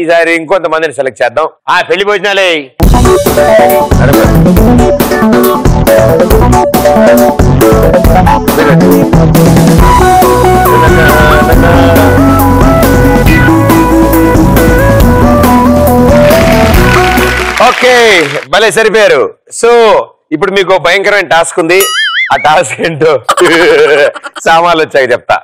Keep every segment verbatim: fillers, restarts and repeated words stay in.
ఈసారి ఇంకొంతమందిని సెలెక్ట్ చేద్దాం. ఆ పెళ్లి భోజనాలే. ఓకే భలే సరిపోయారు. సో ఇప్పుడు మీకు భయంకరమైన టాస్క్ ఉంది. ఆ టాస్క్ ఏంటో సామాన్లు వచ్చాక చెప్తా.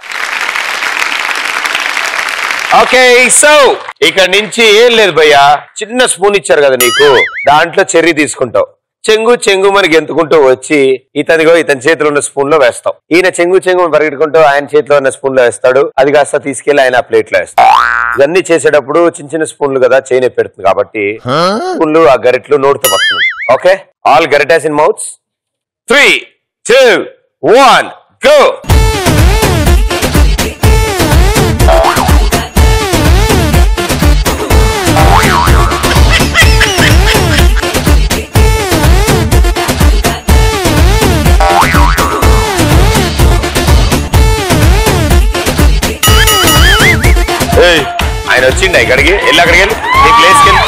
ఓకే సో ఇక్కడ నుంచి ఏం లేదు భయ్యా, చిన్న స్పూన్ ఇచ్చారు కదా నీకు, దాంట్లో చెర్రీ తీసుకుంటావు. చెంగు చెంగు మనకి ఎంతుకుంటూ వచ్చి ఇతనిగో ఇతని చేతిలో ఉన్న స్పూన్ లో వేస్తావు. ఈయన చెంగు చెంగు పరిగెట్టుకుంటూ ఆయన చేతిలో ఉన్న స్పూన్ లో వేస్తాడు. అది కాస్త తీసుకెళ్లి ఆయన ప్లేట్ లో వేస్తాడు. ఇవన్నీ చేసేటప్పుడు చిన్న చిన్న స్పూన్లు కదా చేయి పెడుతుంది కాబట్టి స్పూన్లు ఆ గరిట్లు నోటితో పడుతుంది. ఓకే ఆల్ గరిటాస్ in mouths. Three two one go. ఆయన వచ్చిండ ఇక్కడికి, వెళ్ళి అక్కడికి వెళ్ళి నీ ప్లేస్కి వెళ్ళి.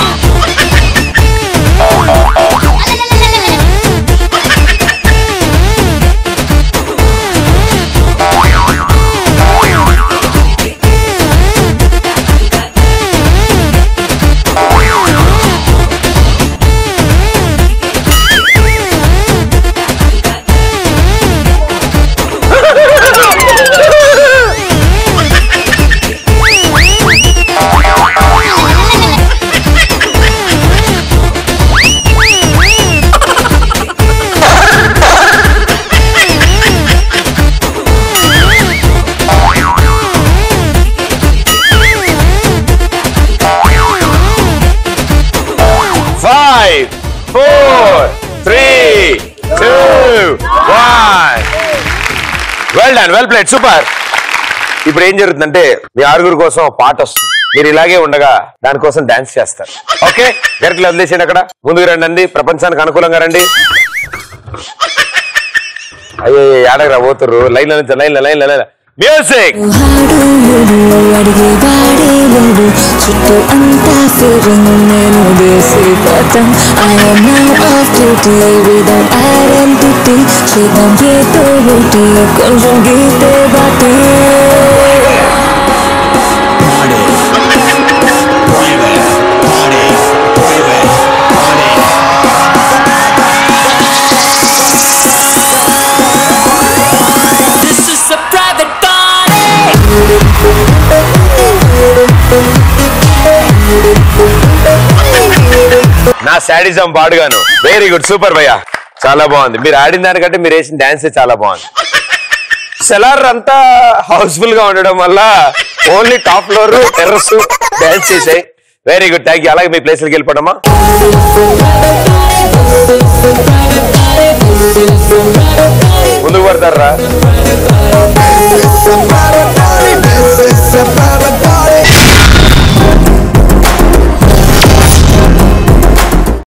Five, four, three, two, one. Well done, well played, super. ఇప్పుడు ఏం జరుగుతుందంటే మీ ఆరుగురు కోసం పాట వస్తుంది. మీరు ఇలాగే ఉండగా దానికోసం డాన్స్ చేస్తారు. ఓకే గరిటలు వదిలేసేయండి. అక్కడ ముందుకు రండి, ప్రపంచానికి అనుకూలంగా రండి. అయ్యో ఏడగరా పోతురు. లైన్ నుంచి లైన్ లైన్ లైన్ మ్యూజిక్. చుట్టూ అంతా ఫిరింగ్ నేను వేసే పతం. I'm now off duty without identity. చేద్దాం ఏదో ఒకటి కొంచెం గీతే బాటే. నా శాడిజం పాడుగాను. వెరీ గుడ్, సూపర్ భయ్యా, చాలా బాగుంది. మీరు ఆడిన దానికంటే మీరు వేసిన డాన్స్ చాలా బాగుంది. సెలార్ అంతా హౌస్ఫుల్ గా ఉండడం వల్ల only top floor terrace dance చేసాయి. Very good, thank you. అలాగే మీ ప్లేస్కి వెళ్ళిపోవడమా.